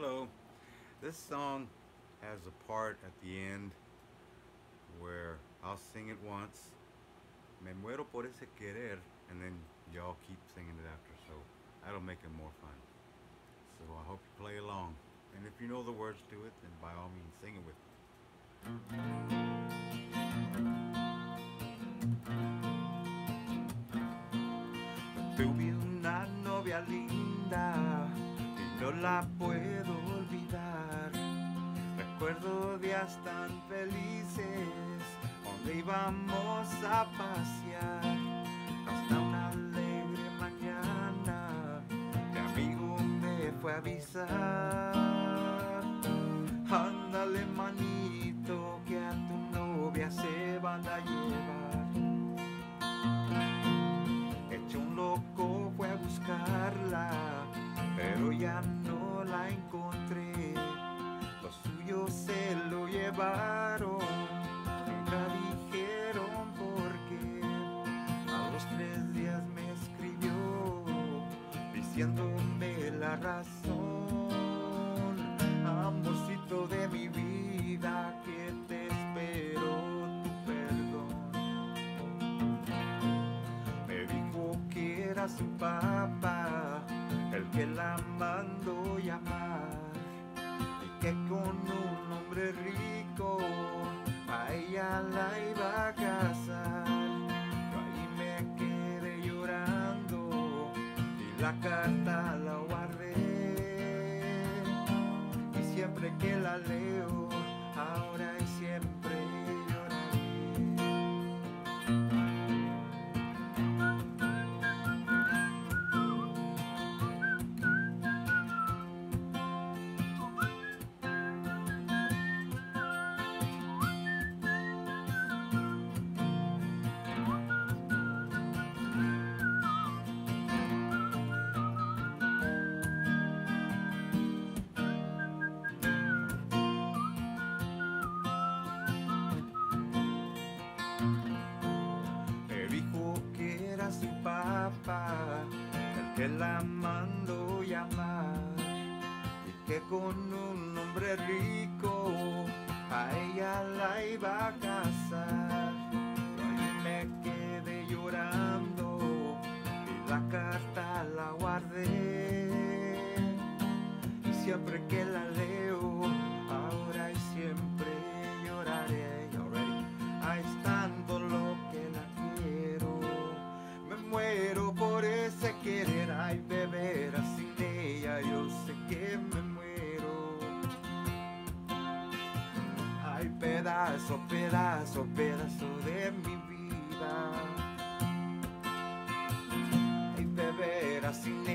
Hello. This song has a part at the end where I'll sing it once, Me muero por ese querer, and then y'all keep singing it after, so that'll make it more fun. So I hope you play along. And if you know the words to it, then by all means sing it with me. Tuve una novia linda y no la puedo olvidar. Recuerdo días tan felices donde íbamos a pasear. Hasta una alegre mañana mi amigo me fue a avisar: ándale manito, que a tu novia se van a llevar. Hecho un loco fue a buscarla, pero ya no la encontré. Los suyos se lo llevaron, nunca dijeron por qué. A los 3 días me escribió diciéndome la razón: amorcito de mi vida, que te espero tu perdón. Me dijo que era su papá el que la mandó llamar, que con un hombre rico a ella la iba a casar. Yo ahí me quedé llorando y la carta la guardé, y siempre que la leo, ahora y siempre lloraré. Su papá el que la mandó llamar, y que con un hombre rico a ella la iba a casar. Yo ahí me quedé llorando y la carta la guardé, y siempre que la leo, ahora y siempre lloraré. Ahí es tanto lo que la quiero, me muero por ese querer. Ay, de veras sin ella yo sé que me muero. Ay, pedazo, pedazo, pedazo de mi vida. Ay, de veras sin